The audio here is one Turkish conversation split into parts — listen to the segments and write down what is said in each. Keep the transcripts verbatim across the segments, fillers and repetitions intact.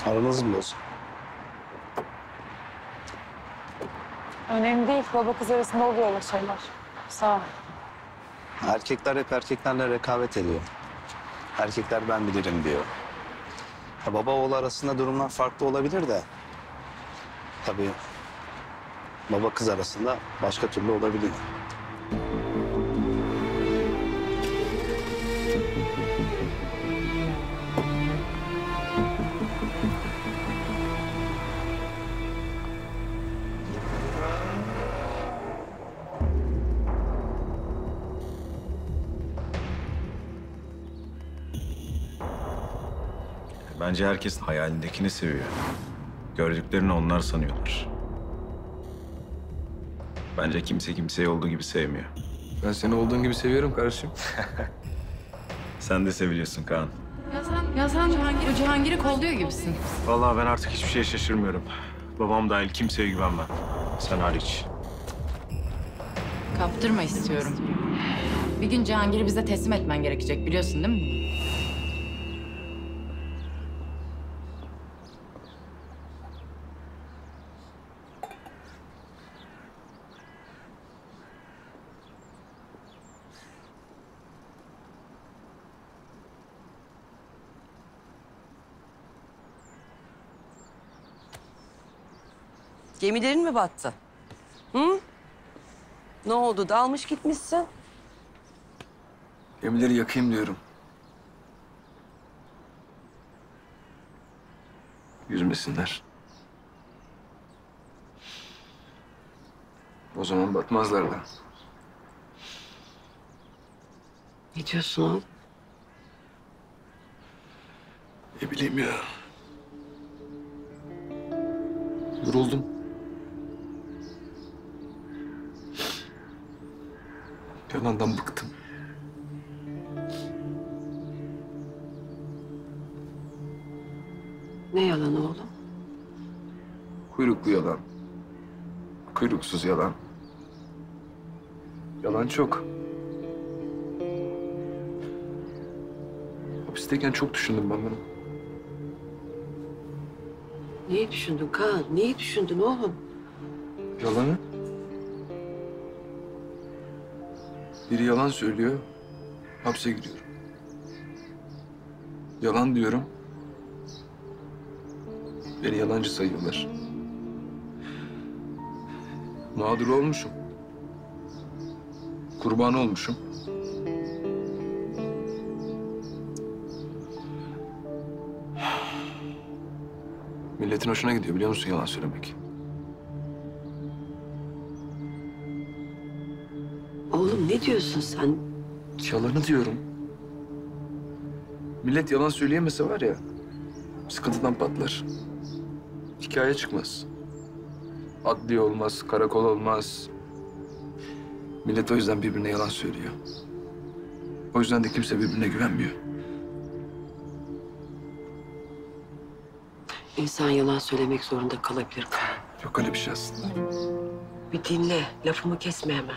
Aranız mı bozuk? Önemli değil. Baba kız arasında oluyor öyle şeyler. Sağ ol. Erkekler hep erkeklerle rekabet ediyor. Erkekler ben bilirim diyor. Ya baba oğul arasında durumlar farklı olabilir de... Tabii baba kız arasında başka türlü olabiliyor. Bence herkes hayalindekini seviyor. Gördüklerini onlar sanıyorlar. Bence kimse kimseyi olduğu gibi sevmiyor. Ben seni olduğun gibi seviyorum kardeşim. Sen de seviliyorsun Kaan. Ya sen, ya sen Cihangir, o Cihangir'i kolluyor gibisin. Vallahi ben artık hiçbir şeye şaşırmıyorum. Babam dahil kimseye güvenmem. Sen hariç. Kaptırma istiyorum. Bir gün Cihangir'i bize teslim etmen gerekecek, biliyorsun değil mi? Gemilerin mi battı? Hı? Ne oldu? Dalmış gitmişsin. Gemileri yakayım diyorum. Yüzmesinler. O zaman batmazlar da. Ne diyorsun oğlum? Ne bileyim ya. Yoruldum. Yalandan bıktım. Ne yalan oğlum? Kuyruklu yalan. Kuyruksuz yalan. Yalan çok. Hapisteyken çok düşündüm ben bunu. Neyi düşündün Kaan? Neyi düşündün oğlum? Yalanı. Biri yalan söylüyor, hapse giriyorum. Yalan diyorum. Beni yalancı sayıyorlar. Mağdur olmuşum. Kurban olmuşum. Milletin hoşuna gidiyor biliyor musun yalan söylemek? Oğlum ne diyorsun sen? Yalanı diyorum. Millet yalan söyleyemese var ya, sıkıntıdan patlar. Hikaye çıkmaz. Adliye olmaz, karakol olmaz. Millet o yüzden birbirine yalan söylüyor. O yüzden de kimse birbirine güvenmiyor. İnsan yalan söylemek zorunda kalabilir Kaan. Yok öyle bir şey aslında. Bir dinle, lafımı kesme hemen.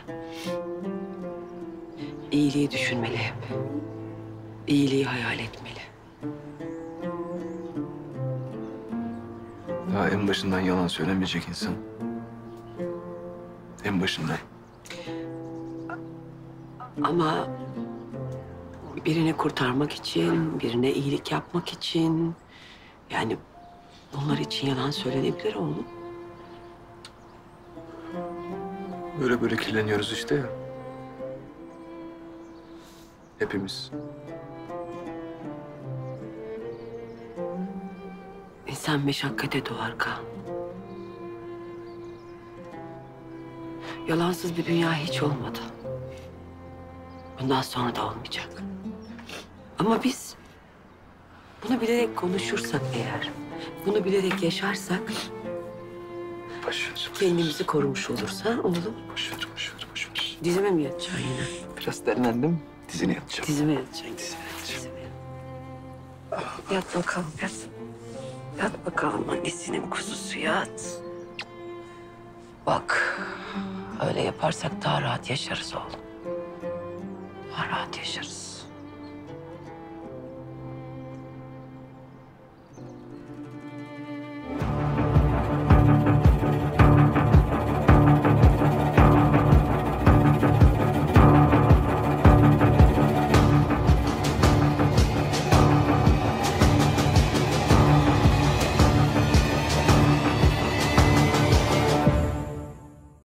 İyiliği düşünmeli hep. İyiliği hayal etmeli. Daha en başından yalan söylemeyecek insan. En başından. Ama birini kurtarmak için, birine iyilik yapmak için... yani bunlar için yalan söylenebilir oğlum. Böyle böyle kirleniyoruz işte ya. Hepimiz. İnsan meşakkate doğar Kaan. Yalansız bir dünya hiç olmadı. Bundan sonra da olmayacak. Ama biz bunu bilerek konuşursak eğer, bunu bilerek yaşarsak Boş ver. kendimizi korumuş oluruz ha oğlum. Boş ver, boş ver, boş ver. Dizime mi yatacaksın yine? Biraz derinlendim. Dizine yatacağım. Dizime yatacaksın. Dizime Dizime. Yat bakalım yat. Yat bakalım annesinin kuzusu yat. Bak öyle yaparsak daha rahat yaşarız oğlum. Daha rahat yaşarız.